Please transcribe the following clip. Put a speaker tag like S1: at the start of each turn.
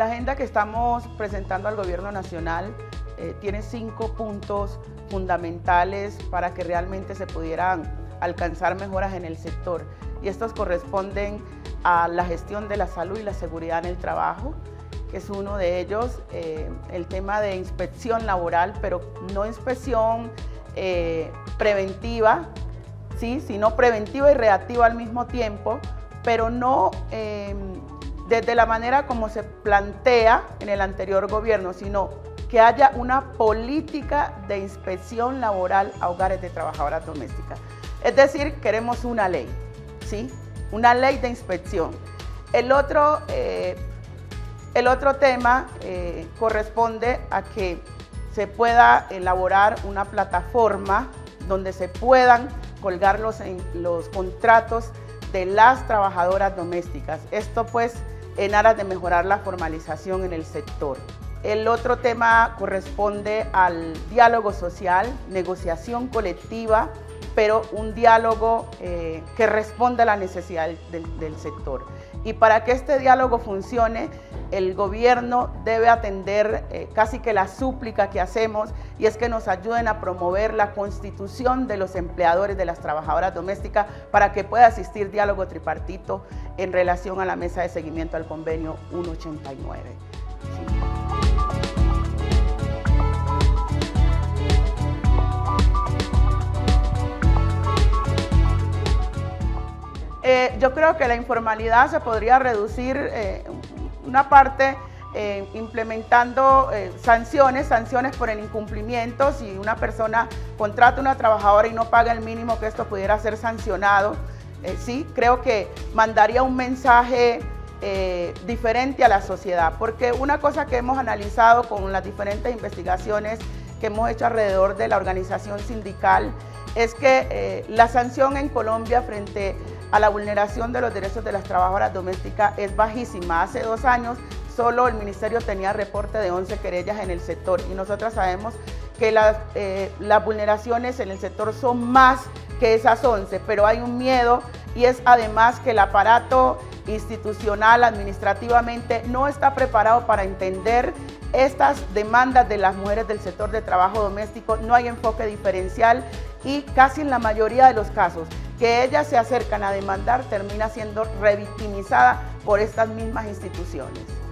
S1: La agenda que estamos presentando al Gobierno Nacional tiene 5 puntos fundamentales para que realmente se pudieran alcanzar mejoras en el sector. Y estos corresponden a la gestión de la salud y la seguridad en el trabajo, que es uno de ellos, el tema de inspección laboral, pero no inspección preventiva, ¿sí? Sino preventiva y reactiva al mismo tiempo, pero no desde la manera como se plantea en el anterior gobierno, sino que haya una política de inspección laboral a hogares de trabajadoras domésticas. Es decir, queremos una ley, ¿sí? Una ley de inspección. El otro tema corresponde a que se pueda elaborar una plataforma donde se puedan colgar los contratos de las trabajadoras domésticas. Esto pues en aras de mejorar la formalización en el sector. El otro tema corresponde al diálogo social, negociación colectiva, pero un diálogo que responda a la necesidad del sector. Y para que este diálogo funcione, el gobierno debe atender casi que la súplica que hacemos, y es que nos ayuden a promover la constitución de los empleadores de las trabajadoras domésticas para que pueda existir diálogo tripartito en relación a la mesa de seguimiento al convenio 189. Sí. Yo creo que la informalidad se podría reducir una parte implementando sanciones por el incumplimiento. Si una persona contrata a una trabajadora y no paga el mínimo, que esto pudiera ser sancionado. Sí, creo que mandaría un mensaje diferente a la sociedad, porque una cosa que hemos analizado con las diferentes investigaciones que hemos hecho alrededor de la organización sindical es que la sanción en Colombia frente a la vulneración de los derechos de las trabajadoras domésticas es bajísima. Hace 2 años solo el ministerio tenía reporte de 11 querellas en el sector, y nosotros sabemos que las vulneraciones en el sector son más que esas 11, pero hay un miedo, y es además que el aparato institucional administrativamente no está preparado para entender estas demandas de las mujeres del sector de trabajo doméstico. No hay enfoque diferencial, y casi en la mayoría de los casos que ellas se acercan a demandar termina siendo revictimizada por estas mismas instituciones.